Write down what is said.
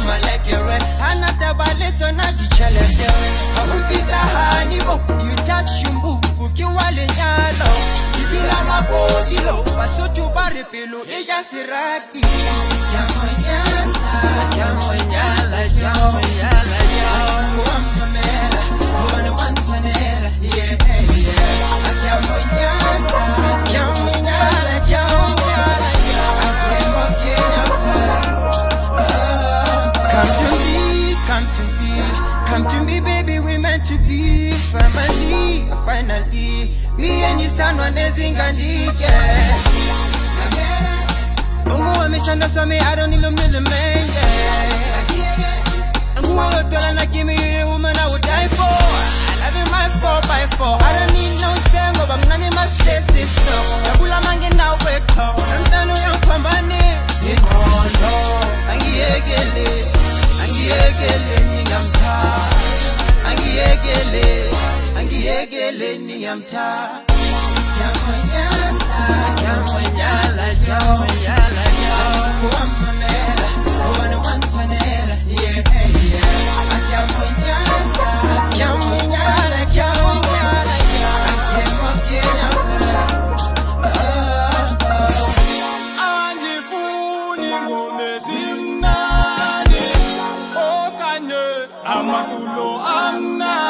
malekere anata baleto na kichele umpita hanibo you touch shumbu ukiwale nyalo ibila mabodilo basotu barepelo eja sirati jamonyala muamela mwana wanzanela yeah Come to me, baby, we meant to be family. Finally, me and you stand on the zinganike. Ungu wa mishanda so me, I don't need a million man. Ungu wa tola na give me the woman I would die for. I love you my 4x4. I don't need no spango, but none of my stress is so. Yabula mangi na weko. I'm done with your company. Zimondo, angiegele. Angiegele ni amta jamonyala muamela mwana wanzanela yeah jamonyala angifuni ngone simnani okanye amakulo amna